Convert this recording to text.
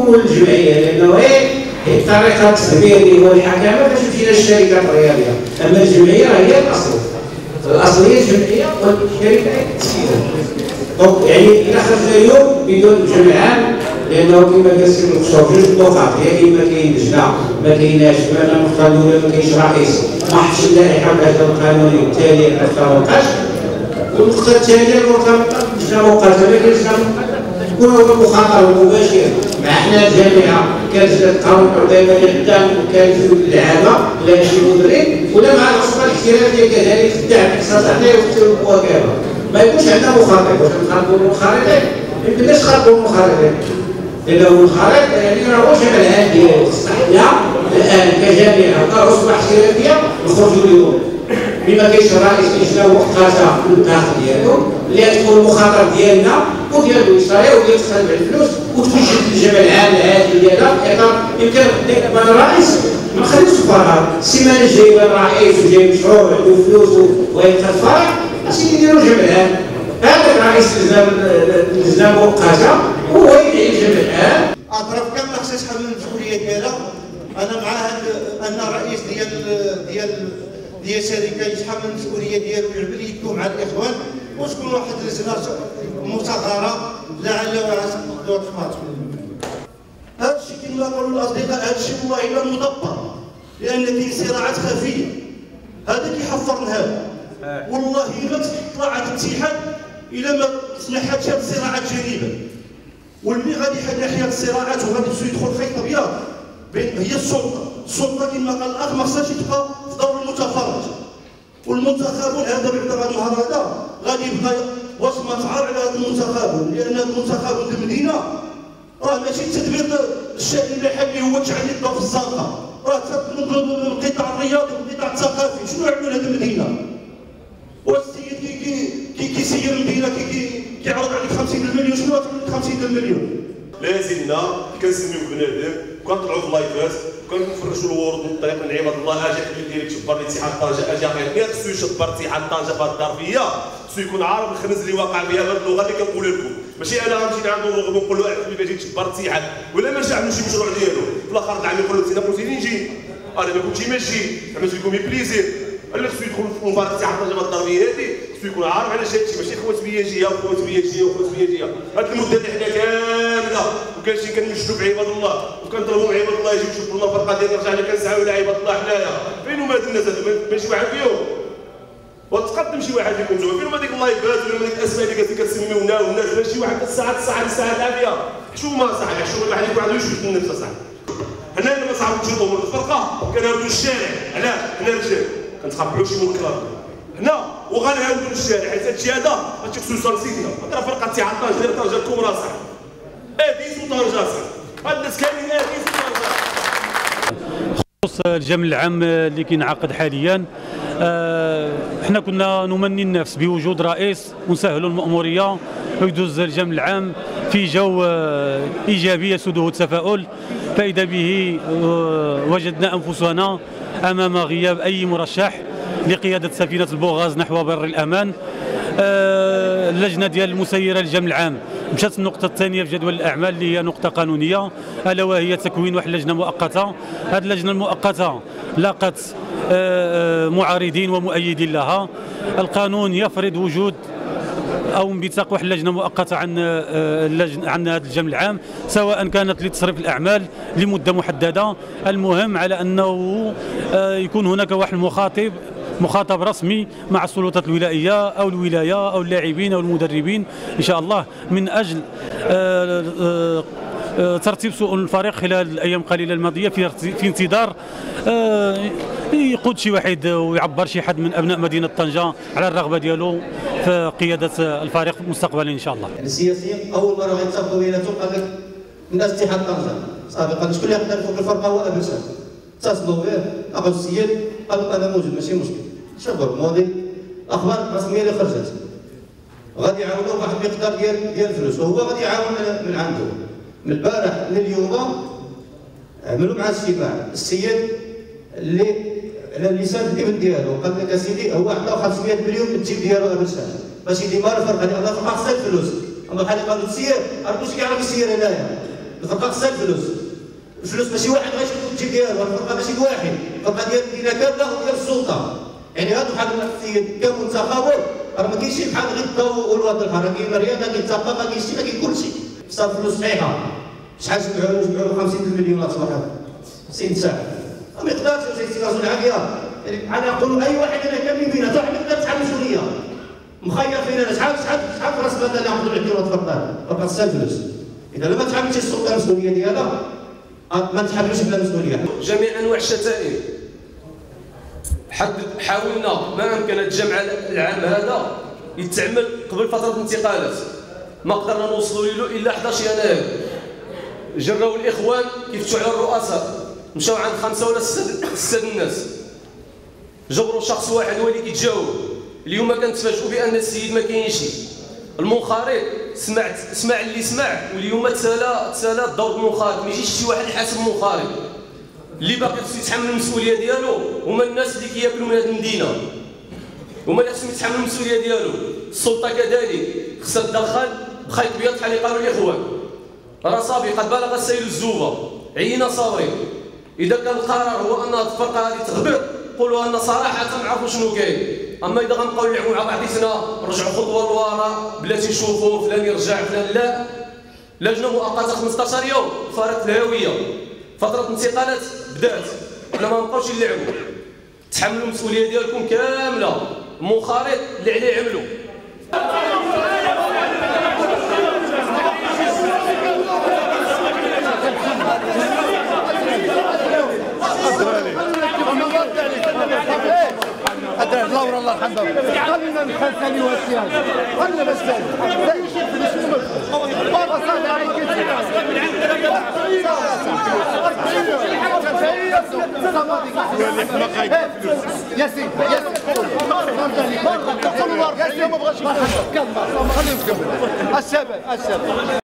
يمول الجمعيه، لانه طريقه التدبير اللي هو الحكامه باش تمشي للشركات الرياضيه، اما الجمعيه هي الاصل. الاصل هي الجمعيه والشركه هي التسيير. دونك يعني الى خرجنا اليوم بدون جمع عام، لانه كما قال السيد الدكتور جوج نقاط، يا اما كاين لجنه ما كايناش بمعنى النقطه الاولى ما كاينش رئيس ما حطش اللائحه الاجل القانوني وبالتالي ما تطبقش، والنقطه الثانيه المرتبطه باللجنه المؤقته ما كاينش لجنه مؤقته، تكون هو المخاطره المباشر مع حنا الجامعه كلجنه القانون دائما قدام وكالجنه العامه لا شي مدرب، ولا مع الانشطه الاحترافيه كذلك في الدعم الاقتصادي وفي المواكبه، ما يكونش عندنا مخاطر. واش نخاطبوا المنخرطين؟ ما يمكنناش نخاطبوا المنخرطين، لأنه المنخرط يعني راهو جمع العام ديالو، خصنا حنا الآن كجامعة كأصبح احترافية نخرجوا اليوم بما كاينش رئيس لجنة مؤقتة من الداخل ديالو اللي تكون المخاطر ديالنا وديال الوصاية وديال تخلع الفلوس وتوجد الجمع العام العادي ديالها في إطار يمكن بان الرئيس ما نخليوش الفراغ، السيمانة الجاية بان الرئيس وجاي مشروع وعنده فلوس ويبقى الفراغ، أسيدي نديرو جمع العام. هذا رئيس اللجنة المؤقتة هو يدعي الجمع العام. اطراف كامله خصها تحمل المسؤوليه ديالها. انا مع ان الرئيس ديال شركه يتحمل المسؤوليه ديالو ويعمل يدو مع الاخوان وتكون واحد اللجنه مصغره لعل وعسى تقدروا تفاصلوا. هذا الشيء كما قالوا الاصدقاء، هذا الشيء والله الا مدبر، لان كاين صراعات خفيه. هذا كيحفر هذا والله الا طلعت الاتحاد الى ما تنحت هذه الصراعات جانبا، واللي غادي يحل الصراعات وغادي يدخل خيط ابيض هي السلطه كما قال الاخ ما خصهاش تبقى في دور المتفرج، والمنتخبون هذا بعد هذا النهار هذا غادي يبقى وصمه عار على هذا المنتخبون، لان هذا المنتخبون المدينه راه ماشي التدبير الشأن المحلي هو تشعل يده في الزنقه، راه القطاع الرياضي والقطاع الثقافي. شنو يعملوا هذه المدينه؟ والسيد كيسير المدينه كيعرض عليك 50 مليون، شنو تعمل 50 مليون؟ لازلنا كنسميو بنادم وكنطلعوا في اللايفات وكنفرشوا الورود من الطريق من عباد الله. اجي حبيب ديالك شبر اتحاد طنجه، اجي غير خصو يشبر اتحاد طنجه في هذه الظرفيه، خصو يكون عارف الخنز اللي واقع بها بهذه اللغه اللي كنقولها لكم. ماشي انا غنمشي عند الرغم ونقول له حبيبي اجي تشبر اتحاد ولا ما جا عنده شي مشروع ديالو في الاخر العام يقول له انت قلتي لي نجي، انا ما كنتش ماشي عملت لكم بليزير. اللي خصو يدخل في مباراه اتحاد طنجه في الظرفيه هذه خصو يكون عارف على شي ماشي خوات بيا جهه وخوات بيا جهه وخوات بيا جهه. هذه المده اللي حنا كامله وكنمشي كنمشلوا بعباد الله وكنطلبوا من عباد الله يجيو يشوفوا لنا الفرقه ديالنا، رجعنا كنسعاو على عباد الله حنايا. فين هما هاد الناس هادو؟ ماشي واحد فيهم وتقدم شي واحد فيكم نتوما، فين هما ديك اللايفات ولا ديك الاسماء اللي كتسميونا والناس ماشي واحد الساعه العافيه حشومه صاحبي، حشومه الواحد يكون عنده يشوف النفس صاحبي. هنا ما صعبتش نطور الفرقه كنهاودوا الشارع، علاش؟ حنا رجال كنتقبلوا شي منكرات هنا وغنهاودوا الشارع، حيت هادشي هذا ماشي خصوصا لسيدنا. هضره فرقه اتحاد طنجه ديال طنجه الكبرى صاحبي، اديس وطنجه صاحبي، هاد الناس كاملين اديس وطنجه. بخصوص الجمع العام اللي كينعقد حاليا، احنا كنا نمني النفس بوجود رئيس ونسهلوا المأموريه ويدوز الجمع العام في جو ايجابي يسوده التفاؤل، فاذا به وجدنا انفسنا امام غياب اي مرشح لقياده سفينه البوغاز نحو بر الامان. اللجنه ديال المسيره للجمع العام مشات النقطه الثانيه في جدول الاعمال اللي هي نقطه قانونيه، الا وهي تكوين واحد اللجنه مؤقته. هذه اللجنه المؤقته لاقت معارضين ومؤيدين لها. القانون يفرض وجود او انبثاق واحد اللجنه مؤقته عن هذا الجمع العام، سواء كانت لتصريف الاعمال لمده محدده. المهم على انه يكون هناك واحد مخاطب رسمي مع السلطات الولائيه او الولايه او اللاعبين او المدربين ان شاء الله، من اجل ترتيب سؤال الفريق خلال الايام القليله الماضيه في انتظار يقود شي واحد ويعبر شي حد من ابناء مدينه طنجه على الرغبه ديالو في قياده الفريق مستقبلا ان شاء الله. السياسيين اول مره غيتفقوا بيناتهم قال لك الناس اتحاد طنجه سابقا شكون اللي يقدر يفوق الفرقه هو ابن سعد، اتصلوا به اخذوا السيد قالوا انا موجود ماشي مشكل. شوفوا الماضي الاخبار الرسميه اللي خرجت غادي يعاونوه بواحد المقدار ديال الفلوس وهو غادي يعاون من عنده. من البارح لليوم عملوا مع اجتماع، السيد اللي على لسان الابن ديالو قال لك اسيدي هو عطاه 500 مليون من الجيب ديالو ابن سعد باش يدير الفرقه، لان الفرقه خصها الفلوس. اما بحال قالوا السير عرفتوا واش كيعرف السير هنايا الفرقه خصها الفلوس. الفلوس ماشي واحد غيشوف الجي ديالو، الفرقه ماشي واحد، الفرقه ديال المدينه كامله وديال السلطه. يعني هادو بحال السيد كمنتخب راه ما كاينش بحال غير الضوء والوضع الحر، راه كاين الرياضه، كاين الثقافه، كاين شي، كاين كلشي. خصها فلوس صحيحه. شحال جمعوا 50 المليونات واحد 90 ساعه. ما يقدرش يجي رجل عافيه. يعني انا نقولوا اي واحد انا كاملين فينا، حتى واحد ما يقدر يتحمل مسؤوليه. مخير فينا شحال راس مال اللي ناخذوا الكيلو تفضل، راه خصها الفلوس. اذا لما تحملش السلطه المسؤوليه ديالها ما تحملوش بلا مسؤوليه. جميع انواع الشتائم حاولنا ما امكن الجمع العام هذا يتعمل قبل فتره الانتقالات، ما قدرنا نوصلوا له الا 11 يناير. جراو الاخوان كيفتشوا على الرؤساء، مشاو عند 5 ولا 6 الناس، جبروا شخص واحد هو اللي كيتجاوب. اليوم كنتفاجئوا بان السيد ما كاينش. المنخرط سمع اللي سمع، واليوم تسالى الدور المنخرط، ما يجيش شي واحد يحاسب المنخرط. اللي باقي خصو يتحمل المسؤوليه ديالو هما الناس اللي كياكلوا من هذه المدينه، هما اللي خصهم يتحملوا المسؤوليه ديالو. السلطه كذلك خصها تدخل بخيط بيض بحال اللي قالوا الاخوان. راه صافي قد بلغ السيل الزوبه، عينا صابرين. اذا كان القرار هو ان الفرقه هذه تغبر، قولوا ان صراحه ما نعرفوا شنو كاين. اما اذا غنبقاو نلعبوا مع بعضياتنا نرجعوا خطوه لورا بلاتي نشوفوا فلان يرجع فلان لا. لجنه مؤقته 15 يوم فارقت الهويه، فتره الانتقالات بدات، حنا ما نبقاوش نلعبوا. تحملوا المسؤوليه ديالكم كامله، المنخرط اللي عليه عملوا. الله الله الحمد لله. خلينا نخلي وسياده، خلينا بس لا يشوف فلوس بابا صاحبي عليك يا سيدي ما بغاش خليهم يكملوا. السبب